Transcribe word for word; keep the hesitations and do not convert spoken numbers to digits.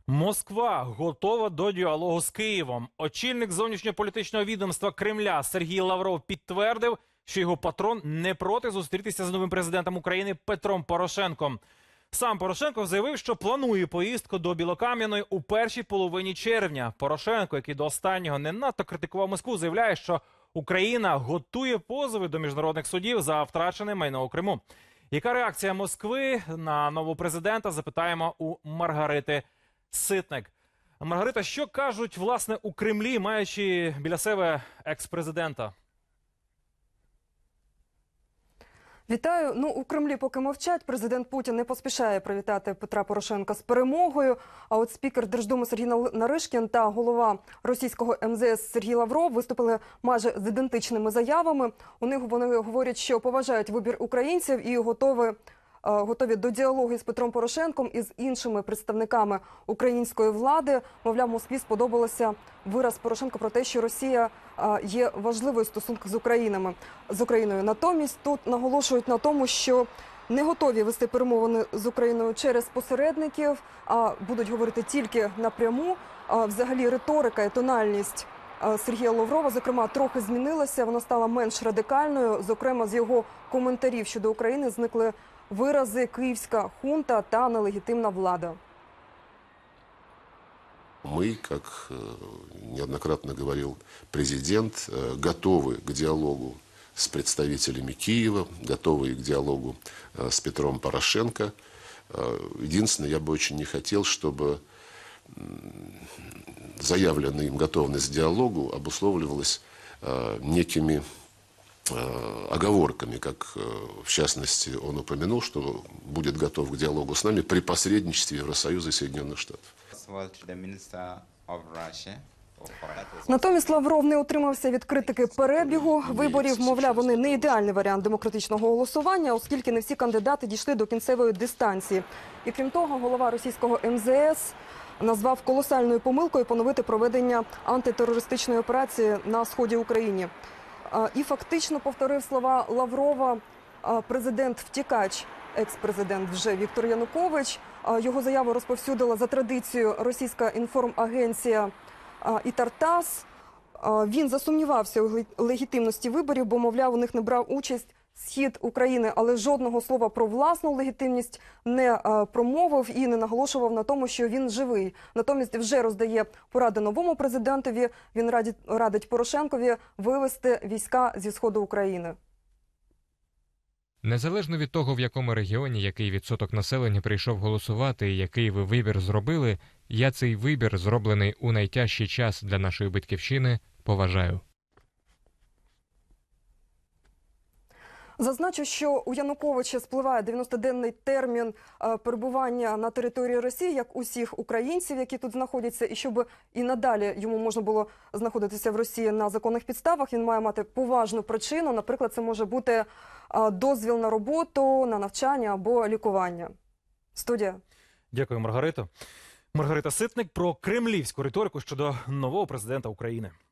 Москва готова до діалогу з Києвом. Очільник зовнішньополітичного відомства Кремля Сергій Лавров підтвердив, що його патрон не проти зустрітися з новим президентом України Петром Порошенком. Сам Порошенко заявив, що планує поїздку до Білокам'яної у першій половині червня. Порошенко, який до останнього не надто критикував Москву, заявляє, що Україна готує позови до міжнародних судів за втрачене майно у Криму. Яка реакція Москви на нового президента, запитаємо у Маргарити Ситник. Маргарита, що кажуть, власне, у Кремлі, маючи біля себе екс-президента? Вітаю. Ну, у Кремлі поки мовчать. Президент Путін не поспішає привітати Петра Порошенка з перемогою. А от спікер Держдуми Сергій Наришкін та голова російського ем зе ес Сергій Лавров виступили майже з ідентичними заявами. У них вони говорять, що поважають вибір українців і готові готові до діалогу з Петром Порошенком і з іншими представниками української влади. Мовляв, Москві сподобалося вираз Порошенка про те, що Росія є важливою в стосунках з Українами, з Україною. Натомість тут наголошують на тому, що не готові вести перемовини з Україною через посередників, а будуть говорити тільки напряму. Взагалі риторика і тональність Сергія Лаврова, зокрема, трохи змінилася. Вона стала менш радикальною. Зокрема, з його коментарів щодо України зникли вирази «київська хунта» та «нелегітимна влада». Мы, как неоднократно говорил президент, готовы к диалогу с представителями Киева, готовы к диалогу с Петром Порошенко. Единственное, я бы очень не хотел, чтобы заявленная им готовность к диалогу обусловливалась некими оговорками, как в частности он упомянул, что будет готов к диалогу с нами при посредничестве Евросоюза и Соединенных Штатов. Натомість Лавров не утримався від критики перебігу виборів. Мовляв, вони не ідеальний варіант демократичного голосування, оскільки не всі кандидати дійшли до кінцевої дистанції. І крім того, голова російського ем зе ес назвав колосальною помилкою поновити проведення антитерористичної операції на сході України. І фактично повторив слова Лаврова президент-втікач, екс-президент вже Віктор Янукович. Його заяву розповсюдила за традицією російська інформагенція «Ітартас». Він засумнівався у легітимності виборів, бо, мовляв, у них не брав участь схід України, але жодного слова про власну легітимність не промовив і не наголошував на тому, що він живий. Натомість вже роздає поради новому президентові. Він радить, радить Порошенкові вивести війська зі сходу України. Незалежно від того, в якому регіоні який відсоток населення прийшов голосувати і який ви вибір зробили, я цей вибір, зроблений у найтяжчий час для нашої батьківщини, поважаю. Зазначу, що у Януковича спливає дев'яностоденний термін перебування на території Росії, як усіх українців, які тут знаходяться, і щоб і надалі йому можна було знаходитися в Росії на законних підставах, він має мати поважну причину. Наприклад, це може бути дозвіл на роботу, на навчання або лікування. Студія. Дякую, Маргарита. Маргарита Ситник про кремлівську риторику щодо нового президента України.